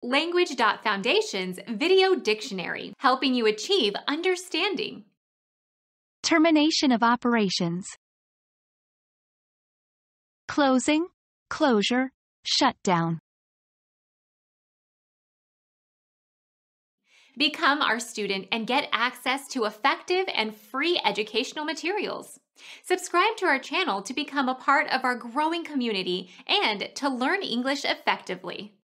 Language.Foundation's Video Dictionary, helping you achieve understanding. Termination of operations. Closing, closure, shutdown. Become our student and get access to effective and free educational materials. Subscribe to our channel to become a part of our growing community and to learn English effectively.